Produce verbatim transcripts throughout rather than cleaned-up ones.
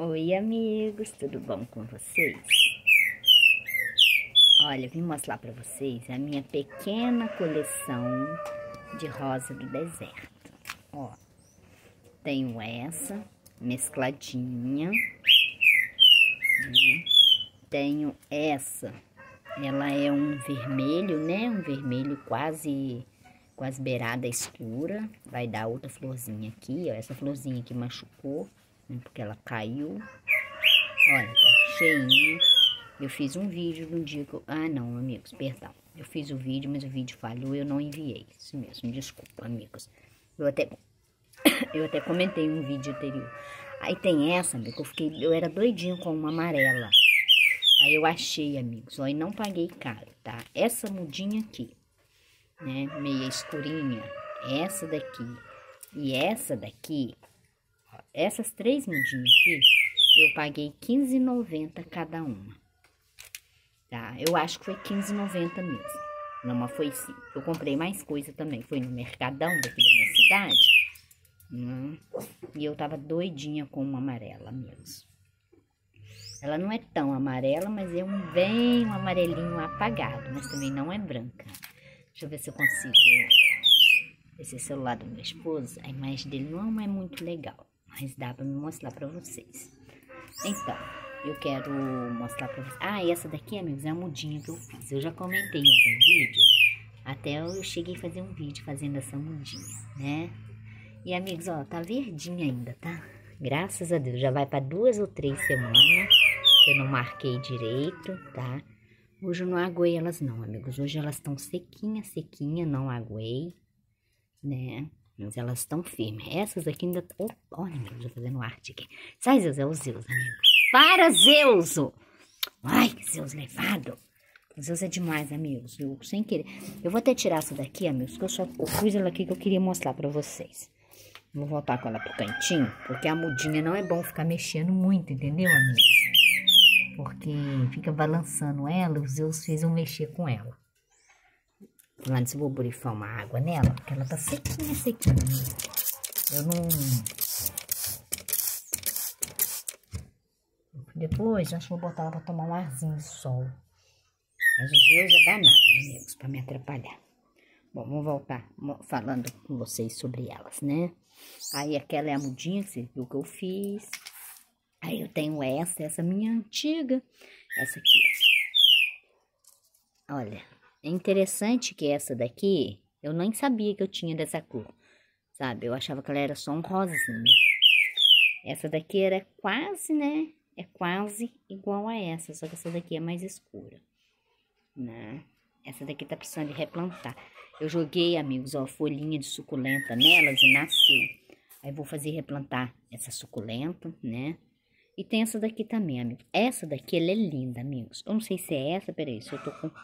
Oi, amigos, tudo bom com vocês? Olha, eu vim mostrar para vocês a minha pequena coleção de rosa do deserto. Ó, tenho essa mescladinha, né? Tenho essa, ela é um vermelho, né? Um vermelho quase, quase beirada escura. Vai dar outra florzinha aqui, ó. Essa florzinha aqui machucou, né? Porque ela caiu. Olha, tá cheinha. Eu fiz um vídeo no dia que eu... Ah, não, amigos, perdão. Eu fiz o vídeo, mas o vídeo falhou e eu não enviei. Isso mesmo, desculpa, amigos. Eu até... eu até comentei um vídeo anterior. Aí tem essa, amigo, eu fiquei... Eu era doidinho com uma amarela. Aí eu achei, amigos, ó, e não paguei caro, tá? Essa mudinha aqui, né, meia escurinha, essa daqui e essa daqui, ó, essas três mudinhas aqui, eu paguei quinze reais e noventa centavos cada uma, tá? Eu acho que foi quinze reais e noventa centavos mesmo, não, mas foi sim. Eu comprei mais coisa também, foi no Mercadão daqui da minha cidade, hum, e eu tava doidinha com uma amarela mesmo. Ela não é tão amarela, mas é um bem um amarelinho apagado, mas também não é branca. Deixa eu ver se eu consigo. Esse celular do meu esposo, a imagem dele não é muito legal, mas dá pra me mostrar pra vocês. Então, eu quero mostrar pra vocês. Ah, essa daqui, amigos, é a mudinha que eu fiz. Eu já comentei em algum vídeo, até eu cheguei a fazer um vídeo fazendo essa mudinha, né? E, amigos, ó, tá verdinha ainda, tá? Graças a Deus, já vai pra duas ou três semanas. Eu não marquei direito, tá? Hoje eu não aguei elas não, amigos. Hoje elas estão sequinha, sequinha, não aguei, né? Mas elas estão firmes. Essas aqui ainda... Oh, olha, amigos, eu tô fazendo arte aqui. Sai, Zeus, é o Zeus, amigo. Para, Zeus! Ai, Zeus levado. O Zeus é demais, amigos. Eu, sem querer. Eu vou até tirar essa daqui, amigos, que eu só eu pus ela aqui que eu queria mostrar pra vocês. Vou voltar com ela pro cantinho, porque a mudinha não é bom ficar mexendo muito, entendeu, amigos? Porque fica balançando ela, os Zeus fez eu mexer com ela. Antes eu vou borrifar uma água nela, porque ela tá sequinha, sequinha. Eu não... Depois, acho que vou botar ela pra tomar um arzinho de sol. Mas os Zeus é danado, amigos, pra me atrapalhar. Bom, vamos voltar falando com vocês sobre elas, né? Aí aquela é a mudinha, que você viu que eu fiz. Aí eu tenho essa, essa minha antiga. Essa aqui, ó. Olha, é interessante que essa daqui, eu nem sabia que eu tinha dessa cor, sabe? Eu achava que ela era só um rosinha. Essa daqui era quase, né? É quase igual a essa, só que essa daqui é mais escura, né? Essa daqui tá precisando de replantar. Eu joguei, amigos, ó, folhinha de suculenta nelas e nasceu. Aí vou fazer replantar essa suculenta, né? E tem essa daqui também, amigos. Essa daqui, ela é linda, amigos. Eu não sei se é essa, peraí, se eu tô com...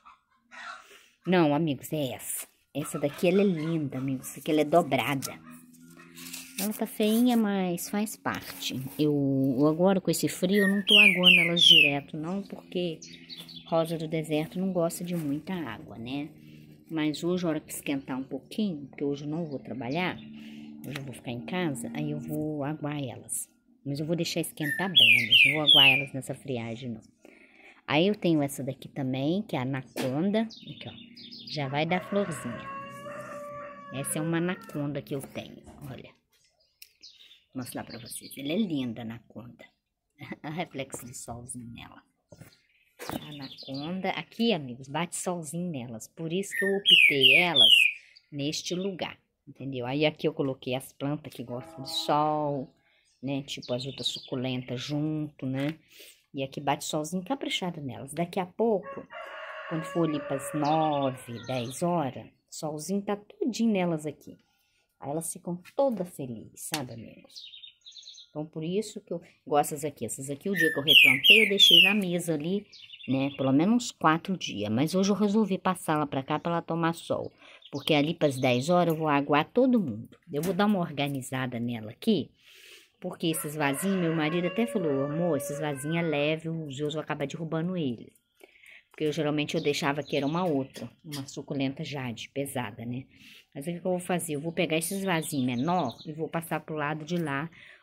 Não, amigos, é essa. Essa daqui, ela é linda, amigos. Essa aqui, ela é dobrada. Ela tá feinha, mas faz parte. Eu, agora, com esse frio, eu não tô aguando elas direto, não, porque rosa do deserto não gosta de muita água, né? Mas hoje, a hora que esquentar um pouquinho, porque hoje eu não vou trabalhar, hoje eu vou ficar em casa, aí eu vou aguar elas. Mas eu vou deixar esquentar bem, amigos. Não vou aguar elas nessa friagem, não. Aí eu tenho essa daqui também, que é a anaconda. Aqui, ó. Já vai dar florzinha. Essa é uma anaconda que eu tenho, olha. Vou mostrar pra vocês. Ela é linda, a anaconda. Olha o reflexo de solzinho nela. A anaconda. Aqui, amigos, bate solzinho nelas. Por isso que eu optei elas neste lugar, entendeu? Aí aqui eu coloquei as plantas que gostam de sol, né? Tipo as outras suculentas junto, né? E aqui bate solzinho caprichado nelas. Daqui a pouco, quando for ali para as nove, dez horas, solzinho tá tudinho nelas aqui. Aí elas ficam todas felizes, sabe, amigos? Então, por isso que eu gosto dessas aqui. Essas aqui, o dia que eu replantei, eu deixei na mesa ali, né? Pelo menos uns quatro dias. Mas hoje eu resolvi passá-la pra cá pra ela tomar sol. Porque ali para as dez horas eu vou aguar todo mundo. Eu vou dar uma organizada nela aqui. Porque esses vasinhos, meu marido até falou, amor, esses vasinhos é leve, os Zeus vão acabar derrubando eles. Porque eu geralmente eu deixava que era uma outra, uma suculenta jade, pesada, né? Mas o que eu vou fazer? Eu vou pegar esses vasinhos menor e vou passar pro lado de lá,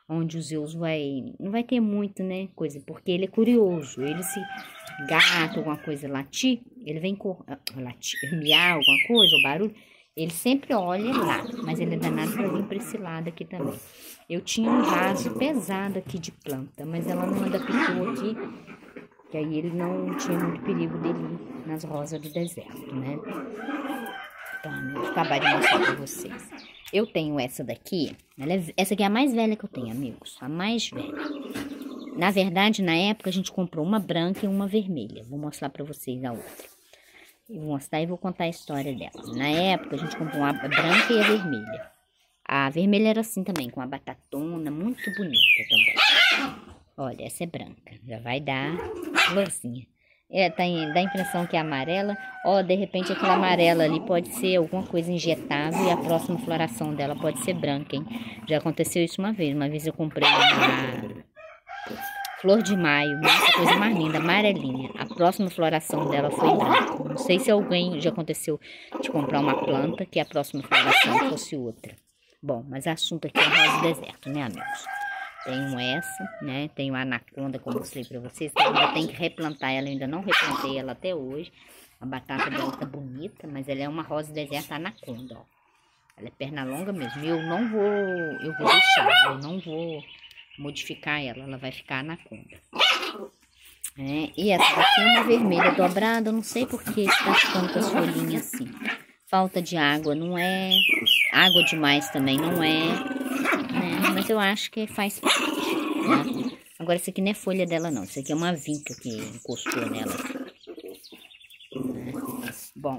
onde o Zeus vai, não vai ter muito, né, coisa, porque ele é curioso, ele se gato, alguma coisa latir, ele vem cor, latir, miar alguma coisa, o barulho, ele sempre olha lá, mas ele é danado pra vir pra esse lado aqui também. Eu tinha um vaso pesado aqui de planta, mas ela não adaptou aqui, que aí ele não tinha muito perigo dele ir nas rosas do deserto, né? Então, eu vou acabar de mostrar pra vocês. Eu tenho essa daqui, ela é, essa aqui é a mais velha que eu tenho, amigos, a mais velha. Na verdade, na época, a gente comprou uma branca e uma vermelha. Vou mostrar pra vocês a outra. Eu vou mostrar e vou contar a história dela. Na época, a gente comprou a branca e a vermelha. A vermelha era assim também, com a batatona, muito bonita também. Olha, essa é branca, já vai dar florzinha. É, tá em, dá a impressão que é amarela. Ó, de repente aquela amarela ali pode ser alguma coisa injetável e a próxima floração dela pode ser branca, hein? Já aconteceu isso uma vez. Uma vez eu comprei uma flor de maio, essa coisa mais linda, amarelinha. A próxima floração dela foi branca. Não sei se alguém já aconteceu de comprar uma planta que a próxima floração fosse outra. Bom, mas o assunto aqui é rosa do deserto, né, amigos? Tenho essa, né? Tenho a anaconda, como eu mostrei pra vocês. Que eu ainda tenho que replantar ela, eu ainda não replantei ela até hoje. A batata dela tá bonita, mas ela é uma rosa do deserto anaconda, ó. Ela é perna longa mesmo. E eu não vou, eu vou deixar, eu não vou modificar ela, ela vai ficar anaconda. É, e essa daqui é uma vermelha dobrada, eu não sei por que está ficando com as folhinhas assim. Falta de água, não é. Água demais também, não é. Né? Mas eu acho que faz parte. Né? Agora, essa aqui não é folha dela, não. Isso aqui é uma vinca que encostou nela. Né? Bom.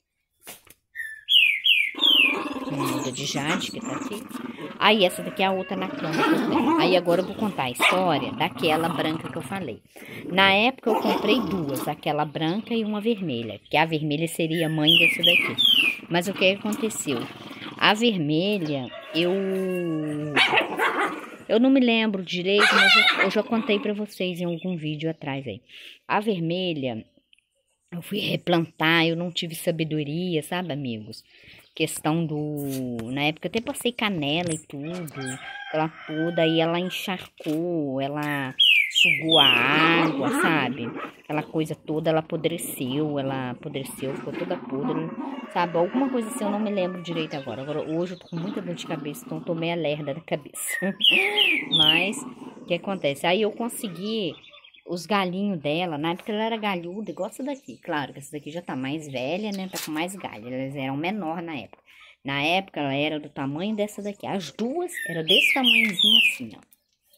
Muda de jade que tá aqui. Aí, essa daqui é a outra anaconda que eu tenho. Aí, agora eu vou contar a história daquela branca que eu falei. Na época, eu comprei duas. Aquela branca e uma vermelha. Que a vermelha seria a mãe dessa daqui. Mas o que aconteceu? A vermelha, eu... Eu não me lembro direito, mas eu, eu já contei pra vocês em algum vídeo atrás aí. A vermelha, eu fui replantar, eu não tive sabedoria, sabe, amigos? Questão do... Na época eu até passei canela e tudo, ela toda, aí ela encharcou, ela sugou a água, sabe? Aquela coisa toda, ela apodreceu, ela apodreceu, ficou toda podre, sabe? Alguma coisa assim, eu não me lembro direito agora. Agora, hoje eu tô com muita dor de cabeça, então eu tô meio lerda da cabeça. Mas, o que acontece? Aí eu consegui os galinhos dela, na época ela era galhuda, igual essa daqui. Claro que essa daqui já tá mais velha, né? Tá com mais galho, elas eram menor na época. Na época ela era do tamanho dessa daqui. As duas eram desse tamanhozinho assim, ó.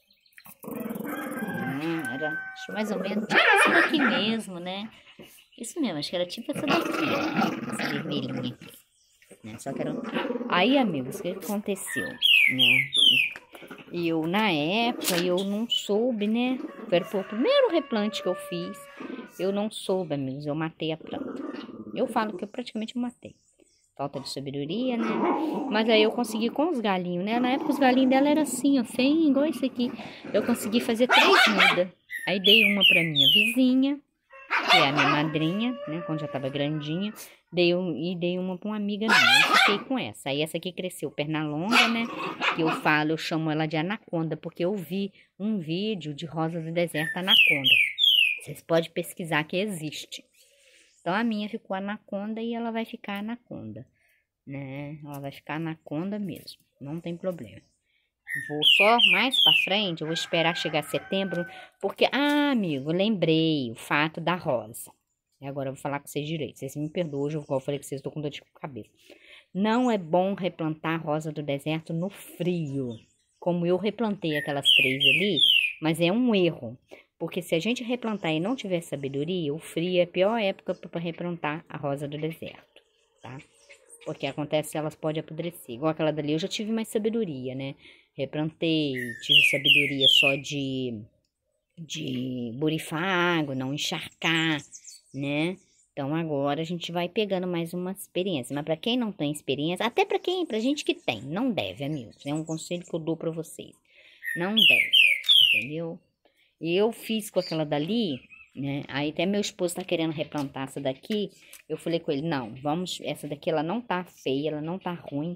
Hum, era acho mais ou menos tipo essa daqui mesmo, né? Isso mesmo, acho que era tipo essa daqui, ó. Essa vermelhinha aqui. Né? Só que era... Aí, amigos, o que aconteceu? Né? Eu, na época, eu não soube, né? Foi o primeiro replante que eu fiz. Eu não soube, amigos, eu matei a planta. Eu falo que eu praticamente matei. Falta de sabedoria, né? Mas aí eu consegui com os galinhos, né? Na época os galinhos dela eram assim, ó, feio, igual esse aqui. Eu consegui fazer três mudas. Aí dei uma pra minha vizinha, que é a minha madrinha, né? Quando já tava grandinha. Dei um, e dei uma pra uma amiga minha. Eu fiquei com essa. Aí essa aqui cresceu perna longa, né? Que eu falo, eu chamo ela de anaconda, porque eu vi um vídeo de rosa do deserto anaconda. Vocês podem pesquisar que existe. Então, a minha ficou anaconda e ela vai ficar anaconda, né? Ela vai ficar anaconda mesmo, não tem problema. Vou só mais pra frente, eu vou esperar chegar setembro, porque, ah, amigo, lembrei o fato da rosa. E agora eu vou falar com vocês direito, vocês me perdoam, hoje eu falei que vocês estão com dor de cabeça. Não é bom replantar a rosa do deserto no frio, como eu replantei aquelas três ali, mas é um erro. Porque se a gente replantar e não tiver sabedoria, o frio é a pior época para replantar a rosa do deserto, tá? Porque acontece, elas podem apodrecer. Igual aquela dali, eu já tive mais sabedoria, né? Replantei, tive sabedoria só de, de borifar água, não encharcar, né? Então agora a gente vai pegando mais uma experiência. Mas para quem não tem experiência, até para quem, pra gente que tem, não deve, amigos. É um conselho que eu dou para vocês. Não deve, entendeu? E eu fiz com aquela dali, né? Aí até meu esposo tá querendo replantar essa daqui. Eu falei com ele, não, vamos, essa daqui ela não tá feia, ela não tá ruim.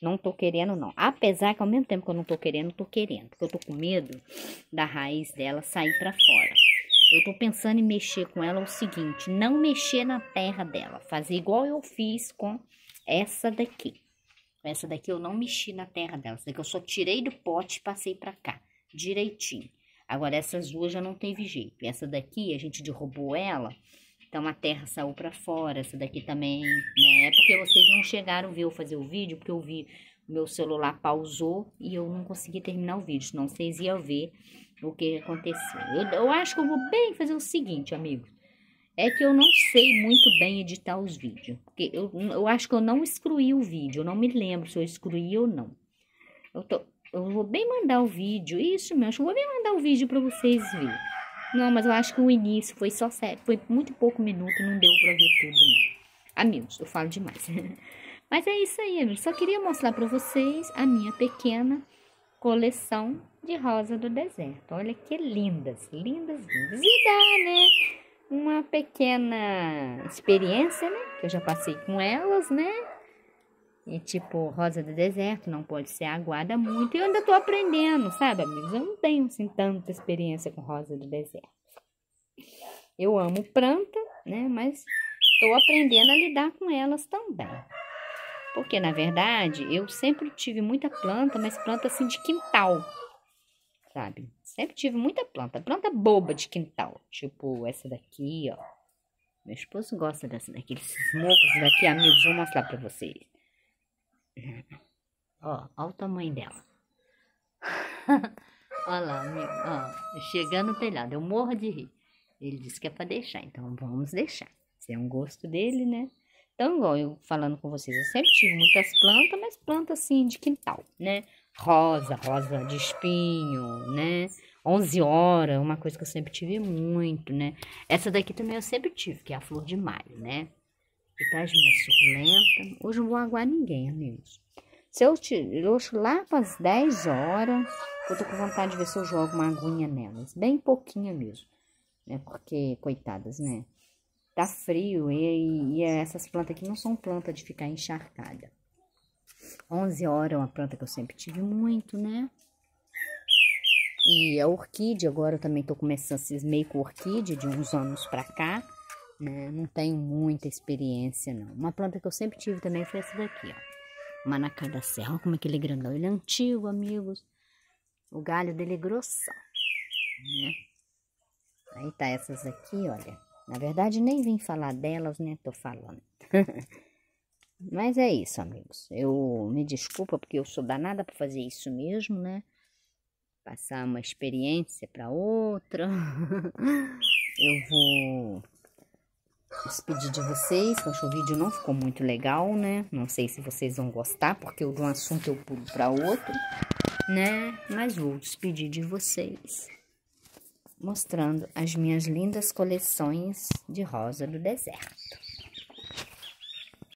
Não tô querendo, não. Apesar que ao mesmo tempo que eu não tô querendo, tô querendo. Porque eu tô com medo da raiz dela sair pra fora. Eu tô pensando em mexer com ela o seguinte, não mexer na terra dela. Fazer igual eu fiz com essa daqui. Essa daqui eu não mexi na terra dela. Essa daqui eu só tirei do pote e passei pra cá. Direitinho. Agora essas duas já não teve jeito. Essa daqui a gente derrubou ela. Então a terra saiu pra fora. Essa daqui também, né? É porque vocês não chegaram a ver eu fazer o vídeo. Porque eu vi, o meu celular pausou e eu não consegui terminar o vídeo. Senão vocês iam ver o que aconteceu. Eu, eu acho que eu vou bem fazer o seguinte, amigos. É que eu não sei muito bem editar os vídeos. Porque eu, eu acho que eu não excluí o vídeo. Eu não me lembro se eu excluí ou não. Eu, tô, eu vou bem mandar o vídeo. Isso mesmo, eu vou bem mandar o vídeo pra vocês verem. Não, mas eu acho que o início foi só sério. Foi muito pouco minuto, não deu pra ver tudo, não. Amigos, eu falo demais. Mas é isso aí, amigos. Só queria mostrar pra vocês a minha pequena coleção de rosa do deserto. Olha que lindas, lindas, lindas. E dá, né? Uma pequena experiência, né? Que eu já passei com elas, né? E tipo, rosa do deserto não pode ser aguada muito. E eu ainda tô aprendendo, sabe, amigos? Eu não tenho, assim, tanta experiência com rosa do deserto. Eu amo planta, né? Mas tô aprendendo a lidar com elas também. Porque, na verdade, eu sempre tive muita planta, mas planta assim de quintal, sabe? Sempre tive muita planta, planta boba de quintal. Tipo essa daqui, ó. Meu esposo gosta dessa daqui, esses mocos daqui, amigos, vou mostrar pra vocês. Ó, ó o tamanho dela. Olha lá, amigo, ó, chegando no telhado, eu morro de rir. Ele disse que é pra deixar, então vamos deixar. Esse é um gosto dele, né? Então, igual eu falando com vocês, eu sempre tive muitas plantas, mas plantas assim de quintal, né? Rosa, rosa de espinho, né? onze horas, uma coisa que eu sempre tive muito, né? Essa daqui também eu sempre tive, que é a flor de maio, né? E para as minhas suculentas, hoje eu não vou aguar ninguém, amigos. Se eu tirar lá para as dez horas, eu tô com vontade de ver se eu jogo uma aguinha nelas, bem pouquinha mesmo, né? Porque, coitadas, né? Tá frio e, e essas plantas aqui não são plantas de ficar encharcada. onze horas é uma planta que eu sempre tive muito, né? E a orquídea, agora eu também tô começando a cismei com orquídea de uns anos pra cá, né? Não tenho muita experiência, não. Uma planta que eu sempre tive também foi essa daqui, ó. Manacá da serra, olha como é que ele é grandão. Ele é antigo, amigos. O galho dele é grossão, né? Aí tá essas aqui, olha. Na verdade, nem vim falar delas, né? Tô falando. Mas é isso, amigos. Eu me desculpa porque eu sou danada pra fazer isso mesmo, né? Passar uma experiência pra outra. Eu vou despedir de vocês. Acho que o vídeo não ficou muito legal, né? Não sei se vocês vão gostar, porque eu de um assunto eu pulo pra outro, né? Mas vou despedir de vocês, mostrando as minhas lindas coleções de rosa do deserto.